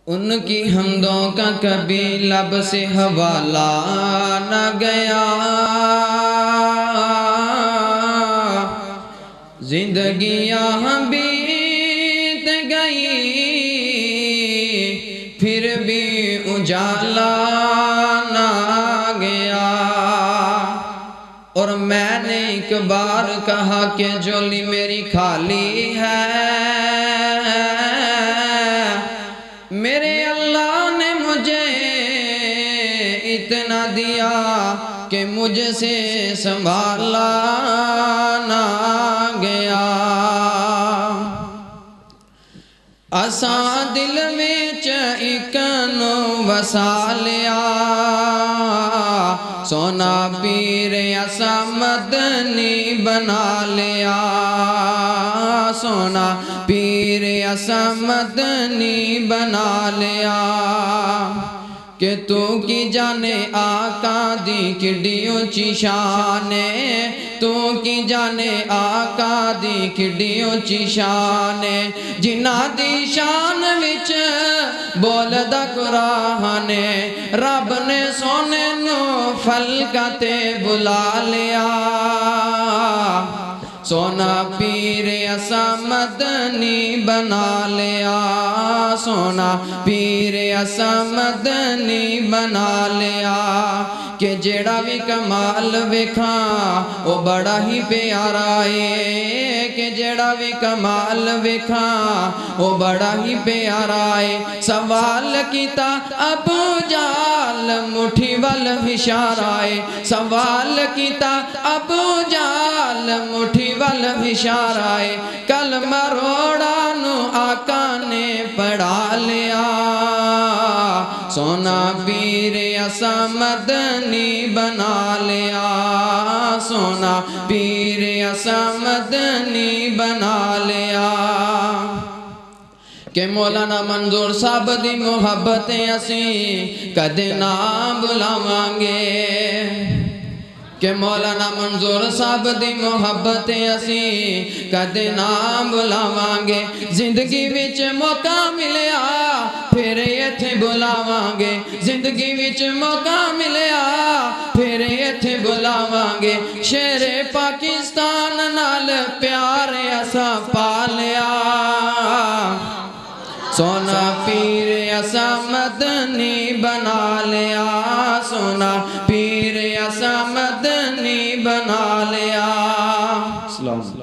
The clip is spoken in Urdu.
ان کی حمدوں کا کبھی لب سے حوالہ نہ گیا، زندگیاں بیت گئی پھر بھی اجالا نہ گیا۔ اور میں نے ایک بار کہا کہ جھولی میری خالی ہے، میرے اللہ نے مجھے اتنا دیا کہ مجھ سے سنبھالا نہ گیا۔ اساں دل وچ ایک نو وسا لیا، سونا پیر اساں مدنی بنا لیا، سونا پیر اساں مدنی بنا لیا۔ کہ تو کی جانے آقا دی کڈی اونچی شان ہے، تو کی جانے آقا دی کڈی اونچی شان ہے، جنہاں دی شان وچ بولدا قرآن ہے، رب نے سونے نو فلکاں تے بلا لیا۔ سونا پیر اساں مدنی بنا لیا، سونا پیر اساں مدنی بنا لیا۔ کہ جیڑا بھی کمال ویکھاں او بڑا ہی پیارا ہے، کہ جیڑا بھی کمال ویکھاں او بڑا ہی پیارا ہے۔ سوال کیتا ابو جہل مٹھی ول اشارہ ہے، سوال کیتا ابو جہل مٹھی ول اشارہ ہے، کلمہ روڑا نو آقا نے پڑھا لیا۔ سونا پیر اساں مدنی بنا لیا، سونا پیر اساں مدنی بنا لیا۔ کہ مولانا منظور صاحب دی محبتیں اسی کدے نہ بھلاواں گے، کہ مولانا منظور صاحب دی محبتیں اسی کدے نہ بھلاواں گے۔ زندگی وچ موقع ملیا پھر ایتھے بلاواں گے، زندگی وچ موقع ملیا پھر ایتھے بلاواں گے۔ شیر پاکستان نال پیار اساں پالیا، سونا پیر اساں مدنی بنا لیا، سونا پیر اساں مدنی بنا لیا۔ السلام علیکم۔